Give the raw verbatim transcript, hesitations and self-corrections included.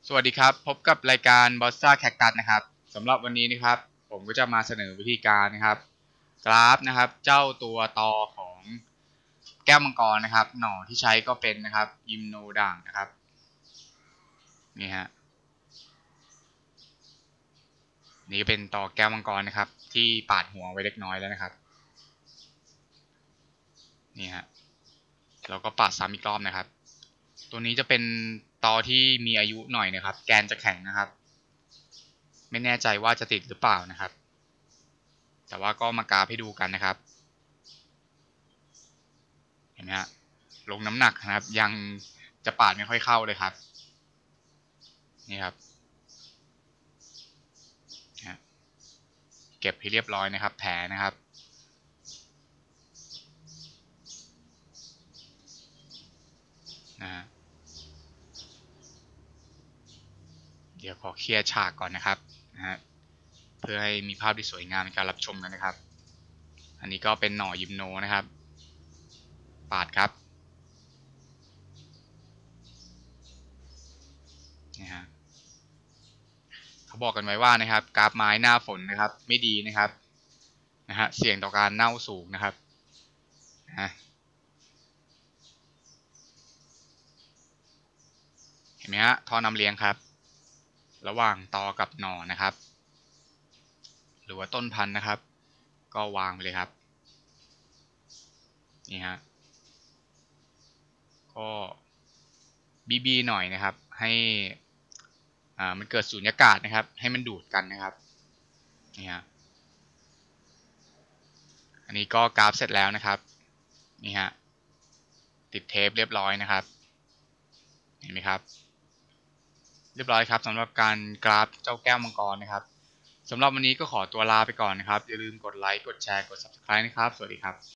สวัสดีครับพบกับรายการ Bossa Cactus นะครับสำหรับวันนี้นะครับผมก็จะมาเสนอวิธีการนะครับกราฟนะครับเจ้าตัวตอของแก้วมังกรนะครับหน่อที่ใช้ก็เป็นนะครับยิมโนด่างนะครับนี่ฮะนี่เป็นตอแก้วมังกรนะครับที่ปาดหัวไว้เล็กน้อยแล้วนะครับนี่ฮะเราก็ปาดซ้ำอีกรอบนะครับตัวนี้จะเป็นตอที่มีอายุหน่อยนะครับแกนจะแข็งนะครับไม่แน่ใจว่าจะติดหรือเปล่านะครับแต่ว่าก็มากราฟให้ดูกันนะครับเห็นไหมฮะลงน้ำหนักนะครับยังจะปาดไม่ค่อยเข้าเลยครับนี่ครับเก็บให้เรียบร้อยนะครับแผลนะครับนะฮะเดี๋ยวขอเคลียร์ฉากก่อนนะครับนะฮะเพื่อให้มีภาพที่สวยงามในการรับชมกันนะครับอันนี้ก็เป็นหน่อยิมโนนะครับปาดครับนี่ฮะเขาบอกกันไว้ว่านะครับกราฟไม้หน้าฝนนะครับไม่ดีนะครับนะฮะเสี่ยงต่อการเน่าสูงนะครับนะเห็นไหมฮะท่อนำเลี้ยงครับระหว่างตอกับหน่อนะครับหรือว่าต้นพันธุ์นะครับก็วางไปเลยครับนี่ฮะก็บีบีหน่อยนะครับให้อ่ามันเกิดสูญญากาศนะครับให้มันดูดกันนะครับนี่ฮะอันนี้ก็กราฟเสร็จแล้วนะครับนี่ฮะติดเทปเรียบร้อยนะครับเห็นไหมครับเรียบร้อยครับสำหรับการกราฟเจ้าแก้วมังกรนะครับสำหรับวันนี้ก็ขอตัวลาไปก่อนนะครับอย่าลืมกดไลค์กดแชร์กด ซับสไครบ์ นะครับสวัสดีครับ